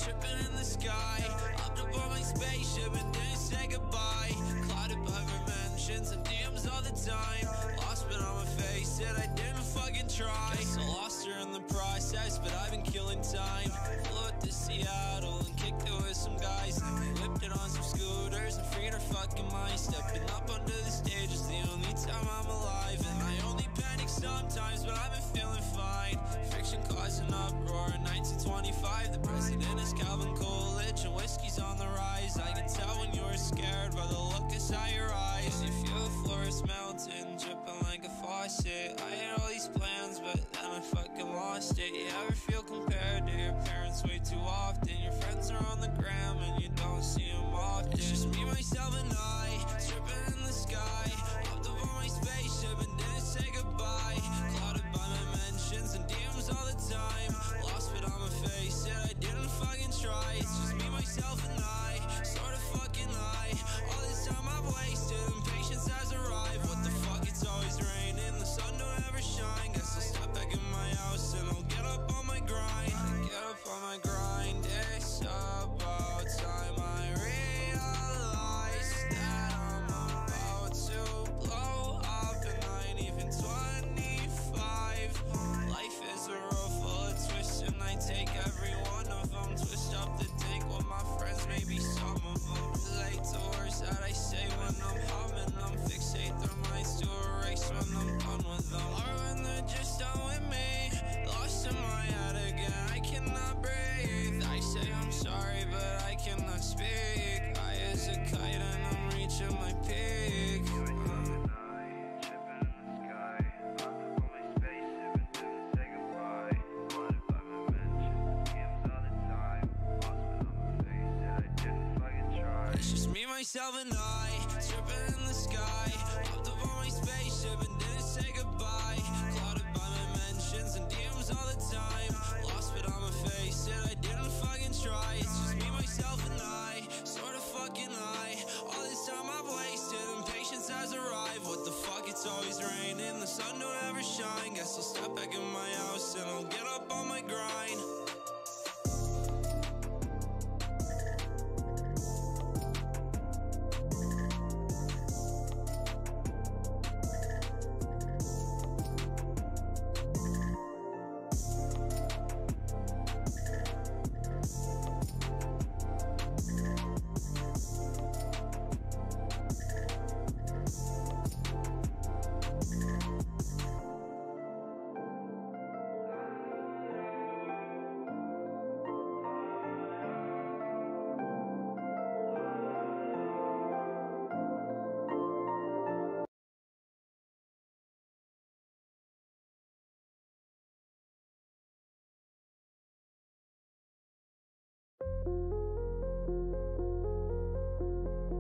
tripping in the sky. Hopped up on my spaceship and didn't say goodbye. Clouded by mentions and DMs all the time. Lost but I'ma face it, I didn't fucking try. Guess I lost her in the process, but I've been killing time. Flew out to Seattle and kicked it with some guys. And we whipped it on some scooters and freed her fucking mind. Stepping up onto the stage is the only time I'm alive. And I only panic sometimes, but I've been feeling fine. Friction causing uproar in 1925. The president is Calvin Coolidge and whiskey's on the rise. I can tell when you're scared by the look inside your eyes. You feel the floor is melting, dripping like a faucet. I had all these plans, but then I fucking lost it. You ever feel compared to your parents way too often? Your friends are on the gram and you don't see them often. It's just me, myself, and I, tripping in the sky. Hopped up on my spaceship and didn't say goodbye. Clouded by my mentions and DMs all the time. Lost but I'ma face it, I didn't fucking try. It's just me, myself, and I, sort of fucking lie. All this time I've wasted and patience has arrived. What the fuck, it's always raining, the sun don't ever shine. Guess I'll step back in my house and I'll get up on my grind. Get up on my grind, it's about time I realize that I'm about to blow up and I ain't even 25. Life is a road full of twists and I take every one of them. Twist up the dick with my friends, maybe some of them relate to words that I say when I'm humming them. Fixate their minds to erase when I'm done with them. Or when they're just done with me, lost in my head again, I cannot breathe. I say I'm sorry but I cannot speak. I is a kite and I'm reaching my peak. Myself and I, tripping in the sky. Hopped up on my spaceship and didn't say goodbye. Clouded by my mentions and DMs all the time. Lost but I'ma face it, I didn't fucking try. It's just me, myself and I, sort of fucking lie. All this time I've wasted and patience has arrived. What the fuck, it's always raining, the sun don't ever shine. Guess I'll step back in my house and I'll get up on my grind.